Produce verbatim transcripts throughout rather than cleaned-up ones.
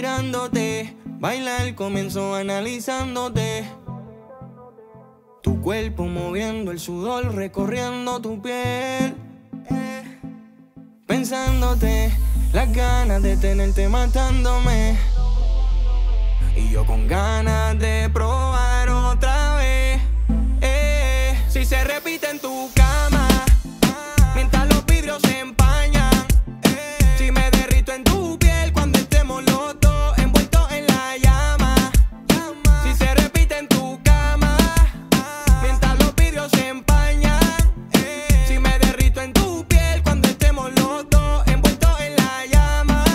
mirándote, bailar comienzo analizándote. Tu cuerpo moviendo el sudor, recorriendo tu piel. eh. Pensándote, las ganas de tenerte matándome. Y yo con ganas de probar otra vez. eh. Si se repite en tu cama, mientras los vidrios se empañan. Si me derrito en tu piel cuando estemos los dos envueltos en la llama. Si se repite en tu cama, mientras los vidrios se empañan. Si me derrito en tu piel cuando estemos los dos envueltos en la llama.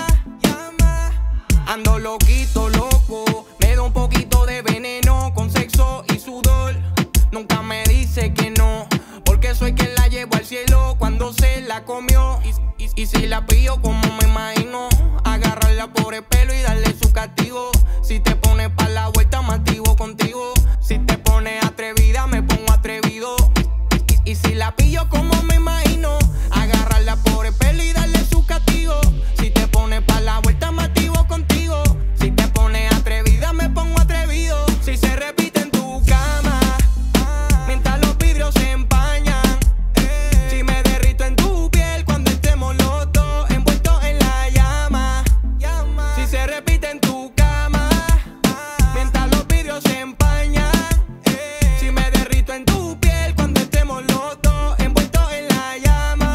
Ando loquito, loco, me da un poquito de veneno con sexo y sudor. Nunca me dice que no, porque soy quien la llevo al cielo cuando se la comió. Y, y, y si la pillo como me imagino, agarrarla por el pelo y darle su castigo. Si te pones pa' la vuelta me activo contigo. Si te pones atrevida me pongo atrevido. Y, y, y si la pillo como me imagino, agarrarla por el pelo y darle su castigo. Si te pones pa' la vuelta me activo contigo. Si te pones atrevida me pongo atrevido. Si se repite en tu cama, mientras los vidrios se empañan. Si me derrito en tu piel cuando estemos los dos envueltos en la llama. Si se repite en tu cama, mientras los vidrios se empañan. Si me derrito en tu piel cuando estemos los dos envueltos en la llama.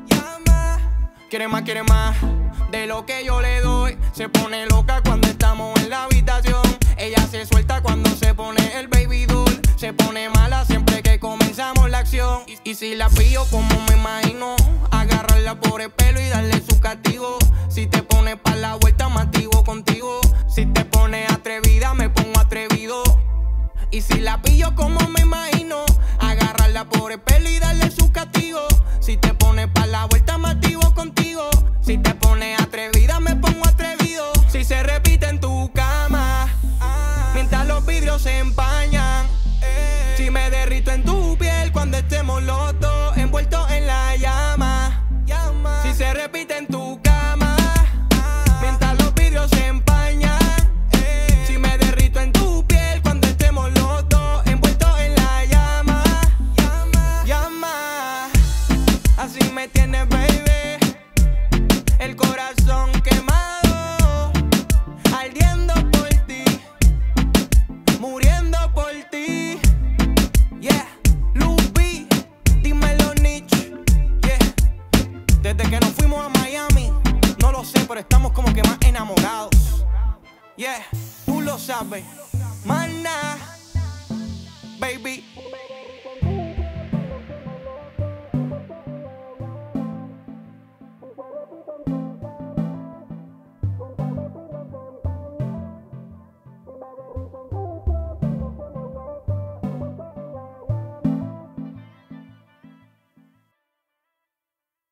Quiere más, quiere más de lo que yo le doy. Se pone loca cuando estamos en la habitación. Ella se suelta cuando se pone el baby doll. Se pone mala siempre que comenzamos la acción. Y, y si la pillo como me imagino, agarrarla por el pelo y darle su castigo. Si te pones pa' la vuelta me activo contigo. Si te pones atrevida me pongo atrevido. Y si la pillo como me imagino, agarrarla por el pelo y darle su castigo. Si te pones pa' la vuelta me activo contigo. Si te pones atrevida me pongo atrevido. Si se repite en tu cama, mientras los vidrios se empañan. Si me derrito en tu piel cuando estemos los dos envueltos en la llama. Si se repite en tu cama, mientras los vidrios se empañan. Si me derrito en tu piel cuando estemos los dos envueltos en la llama. Llama, así me tienes, baby. El corazón quemado, ardiendo por ti, muriendo por ti. Yeah, Lupi, dímelo Niche. Yeah, desde que nos fuimos a Miami, no lo sé, pero estamos como que más enamorados. Yeah, tú lo sabes, mana, baby.